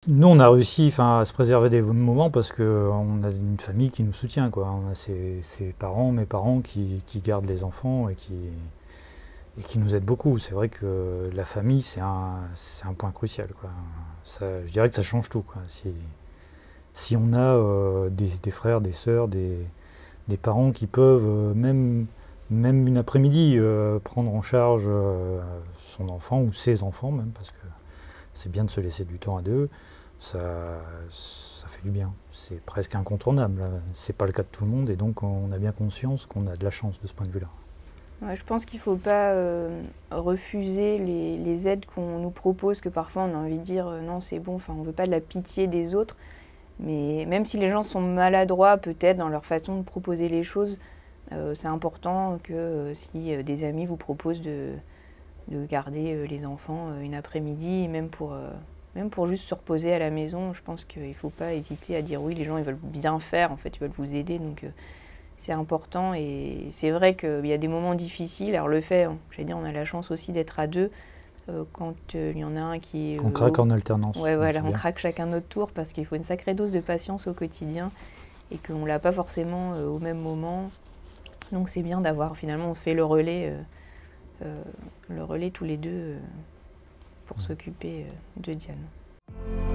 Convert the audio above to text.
Nous, on a réussi à se préserver des moments parce qu'on a une famille qui nous soutient, quoi. On a ses parents, mes parents qui gardent les enfants et qui nous aident beaucoup. C'est vrai que la famille, c'est un point crucial, quoi. Je dirais que ça change tout, quoi. Si on a des frères, des sœurs, des parents qui peuvent, même une après-midi, prendre en charge son enfant ou ses enfants même, parce que c'est bien de se laisser du temps à deux, ça, ça fait du bien. C'est presque incontournable. C'est pas le cas de tout le monde et donc on a bien conscience qu'on a de la chance de ce point de vue-là. Ouais, je pense qu'il ne faut pas refuser les aides qu'on nous propose, que parfois on a envie de dire non c'est bon, enfin, on ne veut pas de la pitié des autres. Mais même si les gens sont maladroits peut-être dans leur façon de proposer les choses, c'est important que si des amis vous proposent de garder les enfants une après-midi, même pour juste se reposer à la maison, je pense qu'il ne faut pas hésiter à dire oui, les gens ils veulent bien faire, en fait ils veulent vous aider, donc c'est important. Et c'est vrai qu'il y a des moments difficiles, alors le fait, j'allais dire, on a la chance aussi d'être à deux, quand il y en a un qui est... On craque en alternance. Ouais, voilà, C'est on bien. craque chacun notre tour parce qu'il faut une sacrée dose de patience au quotidien et qu'on ne l'a pas forcément au même moment. Donc c'est bien d'avoir, finalement, on fait le relais tous les deux pour s'occuper de Diane.